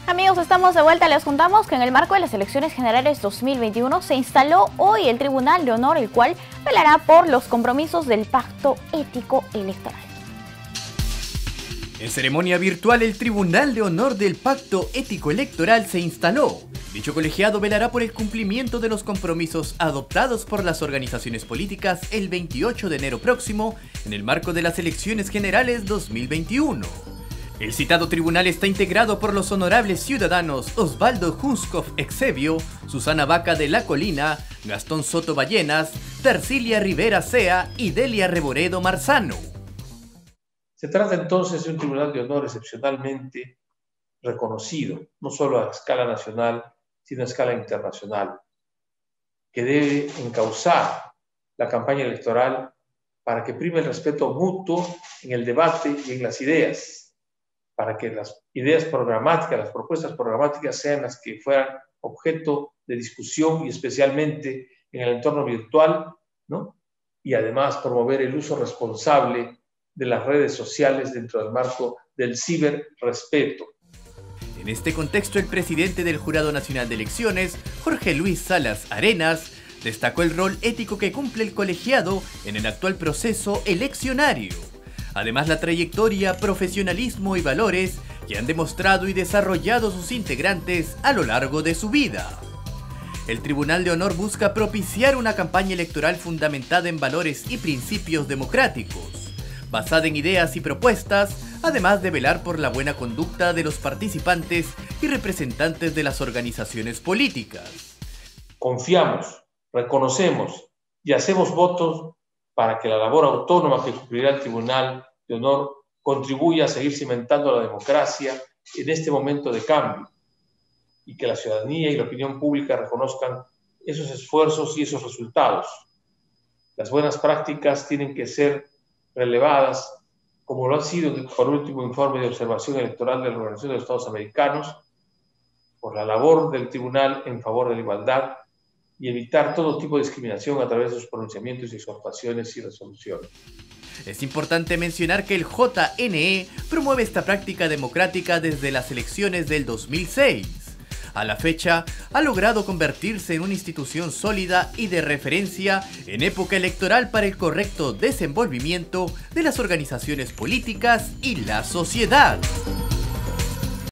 Amigos, estamos de vuelta. Les contamos que en el marco de las elecciones generales 2021 se instaló hoy el Tribunal de Honor, el cual velará por los compromisos del Pacto Ético Electoral. En ceremonia virtual, el Tribunal de Honor del Pacto Ético Electoral se instaló. Dicho colegiado velará por el cumplimiento de los compromisos adoptados por las organizaciones políticas el 28 de enero próximo en el marco de las elecciones generales 2021. El citado tribunal está integrado por los honorables ciudadanos Osvaldo Junskov Exebio, Susana Vaca de la Colina, Gastón Soto Ballenas, Tercilia Rivera Sea y Delia Reboredo Marzano. Se trata entonces de un tribunal de honor excepcionalmente reconocido, no solo a escala nacional, sino a escala internacional, que debe encauzar la campaña electoral para que prime el respeto mutuo en el debate y en las ideas, para que las ideas programáticas, las propuestas programáticas sean las que fueran objeto de discusión y especialmente en el entorno virtual, ¿no? Y además promover el uso responsable de las redes sociales dentro del marco del ciberrespeto. En este contexto, el presidente del Jurado Nacional de Elecciones, Jorge Luis Salas Arenas, destacó el rol ético que cumple el colegiado en el actual proceso eleccionario. Además, la trayectoria, profesionalismo y valores que han demostrado y desarrollado sus integrantes a lo largo de su vida. El Tribunal de Honor busca propiciar una campaña electoral fundamentada en valores y principios democráticos, basada en ideas y propuestas, además de velar por la buena conducta de los participantes y representantes de las organizaciones políticas. Confiamos, reconocemos y hacemos votos para que la labor autónoma que cumplirá el Tribunal de Honor contribuya a seguir cimentando la democracia en este momento de cambio y que la ciudadanía y la opinión pública reconozcan esos esfuerzos y esos resultados. Las buenas prácticas tienen que ser relevadas, como lo ha sido por el último informe de observación electoral de la Organización de los Estados Americanos, por la labor del Tribunal en favor de la igualdad y evitar todo tipo de discriminación a través de sus pronunciamientos y exhortaciones y resoluciones. Es importante mencionar que el JNE promueve esta práctica democrática desde las elecciones del 2006. A la fecha, ha logrado convertirse en una institución sólida y de referencia en época electoral para el correcto desenvolvimiento de las organizaciones políticas y la sociedad.